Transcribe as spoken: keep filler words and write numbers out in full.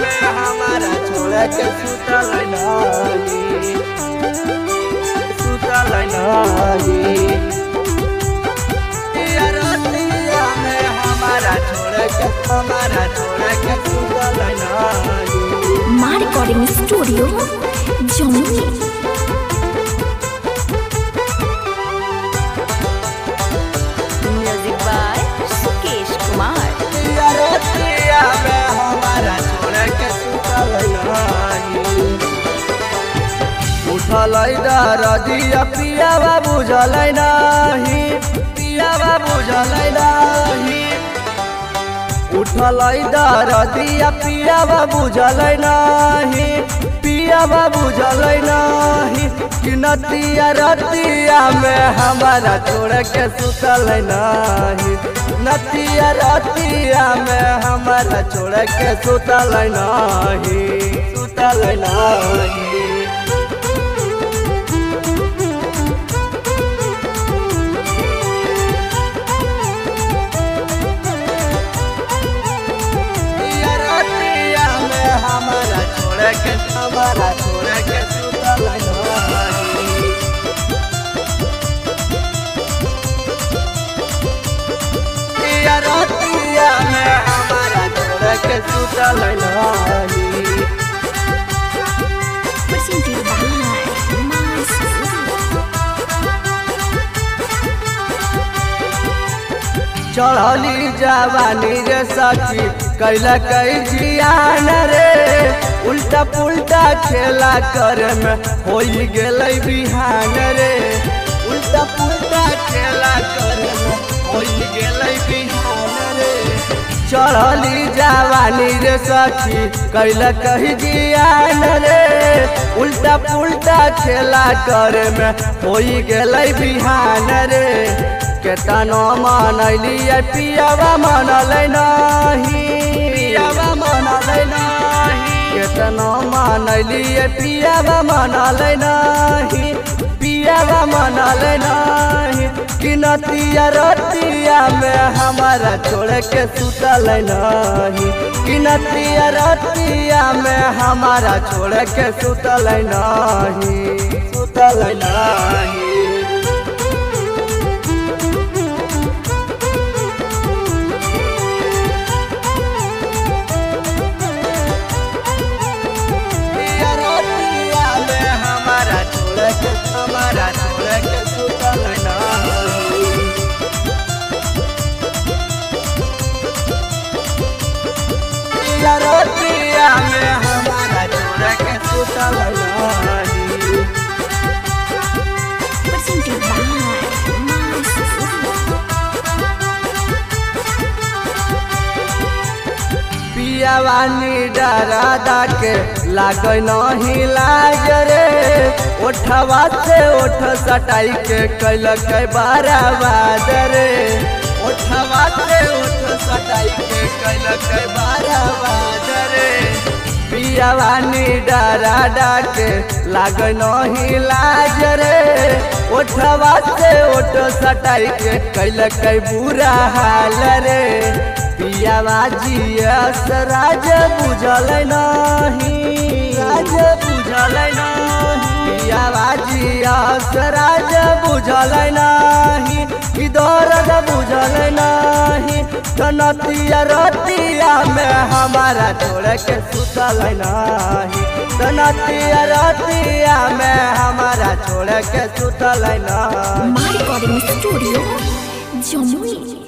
में हमारा छोड़ के सुतल नाही सुतल नाही रतिया में हमारा छोड़ के हमारा छोड़ के सुतल नाही। मां recording studio Jamui. Music by Sukesh Kumar. रतिया में हमारा छोड़ के सुतल नाही उठल दरदिया पियावा बुझल नाही पियावा बुझल नाही उठल दरदिया पियावा बुझल नाही पियावा बुझल नाही कि नतिया रतिया में हमारा छोड़ के सुतल नाही नतिया रतिया में हमारा छोड़ के सुतल नाही सुतल नाही। हमारा छोड़ के हमारा छोड़ के सुतल नाही रतिया में हमारा छोड़ के सुतल नाही। Presented by Mars चढ़ली जवानी रे सखी कैला कई जियान रे उल्टा पुल्टा खेला करे में हो गेल बिहान रे उल्टा पुल्टा खेला करे में हो गेल बिहान रे चढ़ली जवानी रे सखी कैला कई जियान रे उल्टा पुल्टा खेला करे में हो गेल बिहान रे केतनो मनैली पियावा मनल नाही पियावा मनल नाही केतनो मनैली पियावा मनल नाही पियावा मनल नाही कि नतिया रतिया में हमारा छोड़ के सुतल नाही कि नतिया रतिया में हमारा छोड़ के सुतल नाही सुतल नाही। हमारा छोड़ के सुतल नाही रतिया में हमारा छोड़ के सुतल नाही। Presented by Mars पियावानी डरा दाके लाग नहीं लाज रे ओठवा से ओठ सटाई के कैल के बाराबाद रे ओठवा से ओठ सटाई के कैल के बाराबाद रे पियावानी डरा डाके लाग नहीं लाज रे ओठवा से ओठ सटाई के कैल के बुरा हाल रे पियावा जियस राज बुझल नहीं राज बुझल नहीं पियावा जियस राज बुझल नहीं कि दर्द बुझल नहीं तनतिया रतिया में हमारा छोड़ के सुतल नहीं तनतिया रतिया में हमारा छोड़ के सुतल नहीं। मां रिकॉर्डिंग स्टूडियो जमुई।